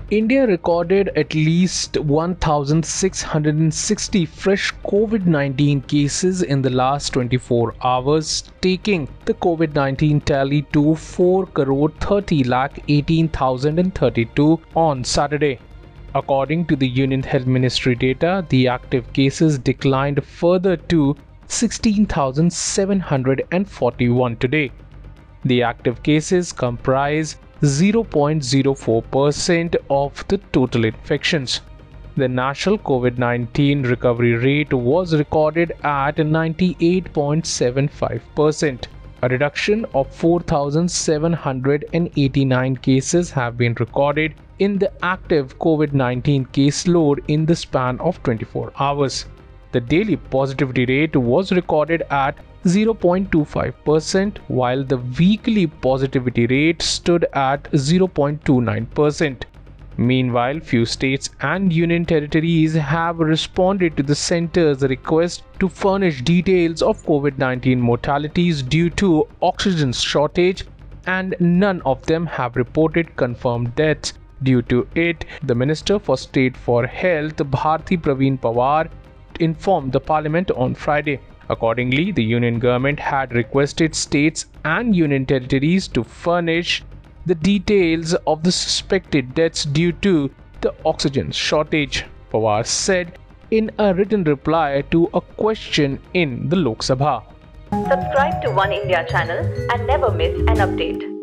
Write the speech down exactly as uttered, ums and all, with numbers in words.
India recorded at least one thousand six hundred sixty fresh COVID nineteen cases in the last twenty-four hours, taking the COVID nineteen tally to four crore thirty lakh eighteen thousand thirty-two on Saturday. According to the Union Health Ministry data, the active cases declined further to sixteen thousand seven hundred forty-one today. The active cases comprise zero point zero four percent of the total infections. The national COVID nineteen recovery rate was recorded at ninety-eight point seven five percent. A reduction of four thousand seven hundred eighty-nine cases have been recorded in the active COVID nineteen caseload in the span of twenty-four hours. The daily positivity rate was recorded at zero point two five percent, while the weekly positivity rate stood at zero point two nine percent. Meanwhile, few states and union territories have responded to the centre's request to furnish details of COVID nineteen mortalities due to oxygen shortage, and none of them have reported confirmed deaths due to it. The Minister for State for Health, Bharti Praveen Pawar, informed the Parliament on Friday. Accordingly, the Union government had requested states and union territories to furnish the details of the suspected deaths due to the oxygen shortage, Pawar said in a written reply to a question in the Lok Sabha. Subscribe to One India channel and never miss an update.